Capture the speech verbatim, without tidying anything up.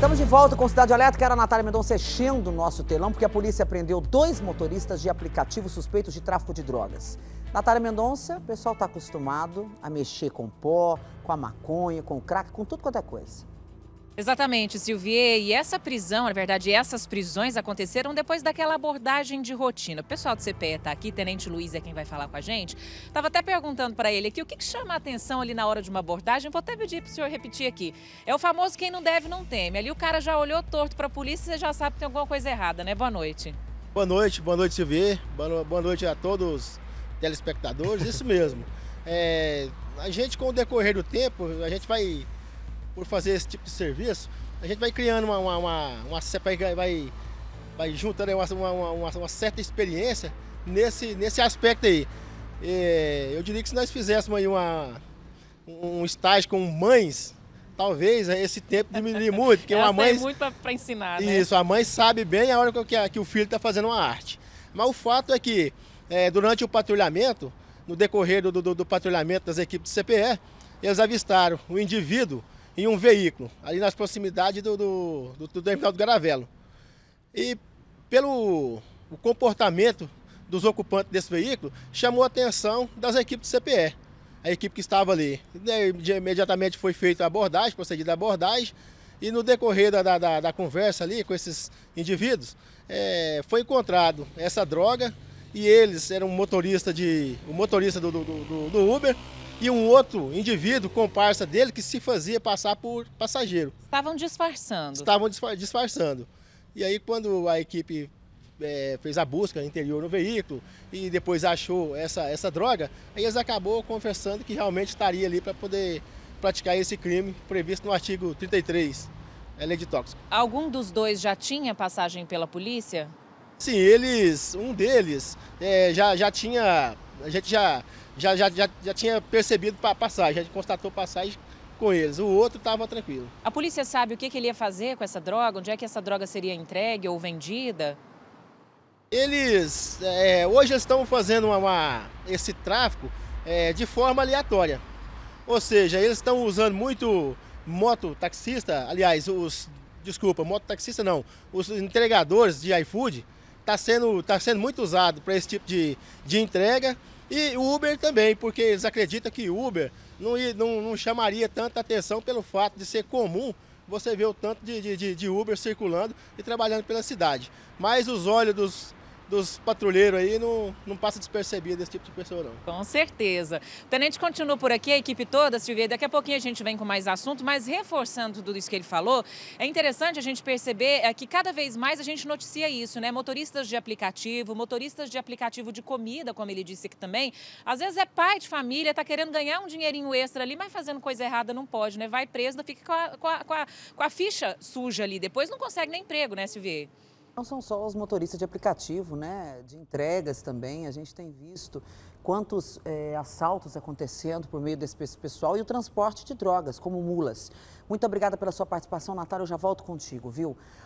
Estamos de volta com Cidade Alerta. Quero a Natália Mendonça enchendo o nosso telão, porque a polícia prendeu dois motoristas de aplicativo suspeitos de tráfico de drogas. Natália Mendonça, o pessoal está acostumado a mexer com pó, com a maconha, com o crack, com tudo quanto é coisa. Exatamente, Silvier. E essa prisão, na verdade, essas prisões aconteceram depois daquela abordagem de rotina. O pessoal do C P E está aqui, Tenente Luiz é quem vai falar com a gente. Estava até perguntando para ele aqui o que, que chama a atenção ali na hora de uma abordagem. Vou até pedir para o senhor repetir aqui. É o famoso quem não deve não teme. Ali o cara já olhou torto para a polícia e você já sabe que tem alguma coisa errada, né? Boa noite. Boa noite, boa noite, Silvier. Boa noite a todos os telespectadores. Isso mesmo. É, a gente, com o decorrer do tempo, a gente vai... por fazer esse tipo de serviço, a gente vai criando uma, uma, uma, uma vai, vai juntando uma, uma, uma, uma certa experiência nesse, nesse aspecto aí. E eu diria que se nós fizéssemos aí uma, um estágio com mães, talvez esse tempo diminuiria muito, porque uma mãe... tem muito para ensinar, né? Isso, a mãe sabe bem a hora que, a, que o filho está fazendo uma arte. Mas o fato é que, é, durante o patrulhamento, no decorrer do, do, do patrulhamento das equipes do C P E, eles avistaram o indivíduo em um veículo, ali nas proximidades do, do, do, do terminal do Garavelo. E pelo o comportamento dos ocupantes desse veículo, chamou a atenção das equipes do C P E. A equipe que estava ali, imediatamente foi feita a abordagem, procedida a abordagem, e no decorrer da, da, da conversa ali com esses indivíduos, é, foi encontrado essa droga, e eles eram motorista de, o motorista do, do, do, do Uber, e um outro indivíduo, comparsa dele, que se fazia passar por passageiro. Estavam disfarçando. Estavam disfarçando. E aí, quando a equipe é, fez a busca interior no veículo e depois achou essa, essa droga, aí eles acabou confessando que realmente estaria ali para poder praticar esse crime previsto no artigo trinta e três, é lei de tóxico. Algum dos dois já tinha passagem pela polícia? Sim, eles, um deles é, já, já tinha, a gente já... Já, já, já, já tinha percebido a passagem, a gente constatou passagem com eles, o outro estava tranquilo. A polícia sabe o que, que ele ia fazer com essa droga? Onde é que essa droga seria entregue ou vendida? Eles, é, hoje eles estão fazendo uma, uma, esse tráfico é, de forma aleatória. Ou seja, eles estão usando muito mototaxista, aliás, os, desculpa, mototaxista não, os entregadores de iFood, está sendo, tá sendo muito usado para esse tipo de, de entrega. E o Uber também, porque eles acreditam que o Uber não, não, não chamaria tanta atenção pelo fato de ser comum você ver o tanto de, de, de Uber circulando e trabalhando pela cidade. Mas os olhos dos, dos patrulheiros aí não, não passa despercebido desse tipo de pessoa, não. Com certeza. O tenente continua por aqui, a equipe toda, Silvia. Daqui a pouquinho a gente vem com mais assunto, mas reforçando tudo isso que ele falou, é interessante a gente perceber é, que cada vez mais a gente noticia isso, né? Motoristas de aplicativo, motoristas de aplicativo de comida, como ele disse aqui também. Às vezes é pai de família, tá querendo ganhar um dinheirinho extra ali, mas fazendo coisa errada não pode, né? Vai preso, fica com a, com a, com a, com a ficha suja ali. Depois não consegue nem emprego, né, Silvia? Não são só os motoristas de aplicativo, né? De entregas também. A gente tem visto quantos é, assaltos acontecendo por meio desse pessoal e o transporte de drogas, como mulas. Muito obrigada pela sua participação, Natália. Eu já volto contigo, viu?